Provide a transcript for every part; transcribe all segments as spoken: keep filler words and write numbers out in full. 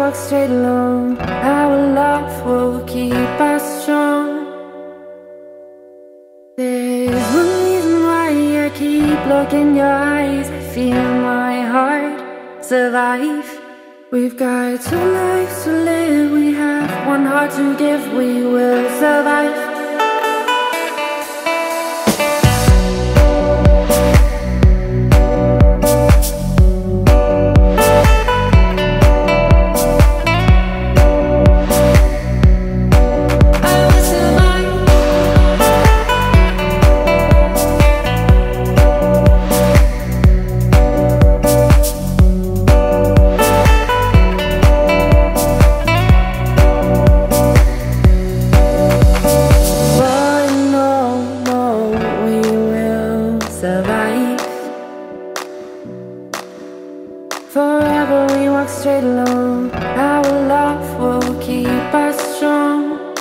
walk straight along, our love will keep us strong. There's one reason why I keep looking in your eyes. I feel my heart survive. We've got two lives to live, we have one heart to give, we will survive. Forever we walk straight along, our love will keep us strong.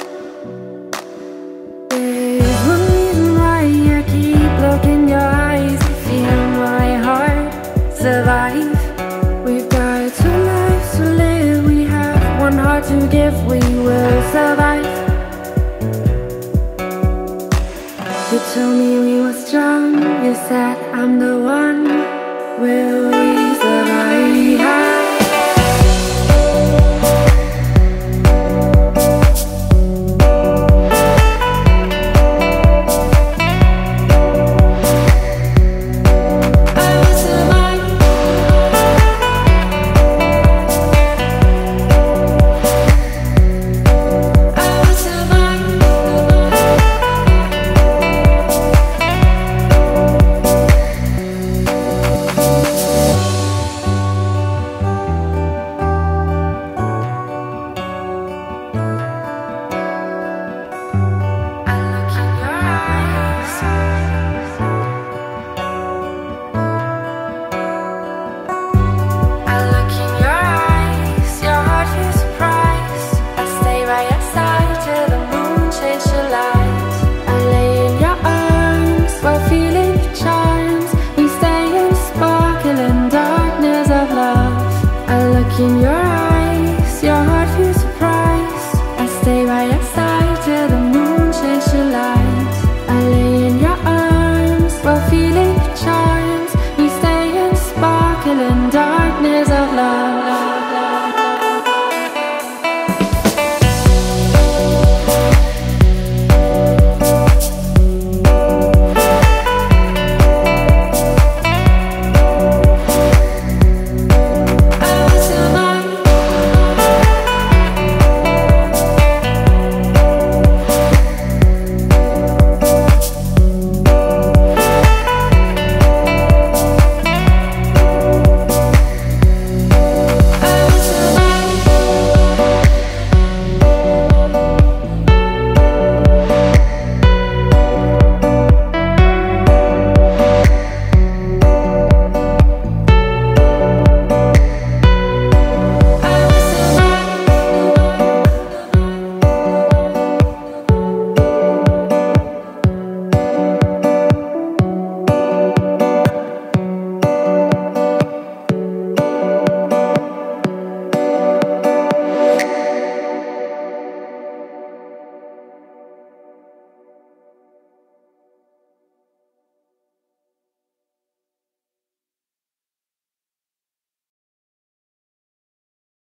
There's one reason why I keep looking in your eyes. I feel my heart survive. We've got two lives to live, we have one heart to give, we will survive. You told me we were strong, you said I'm the one. Will we survive?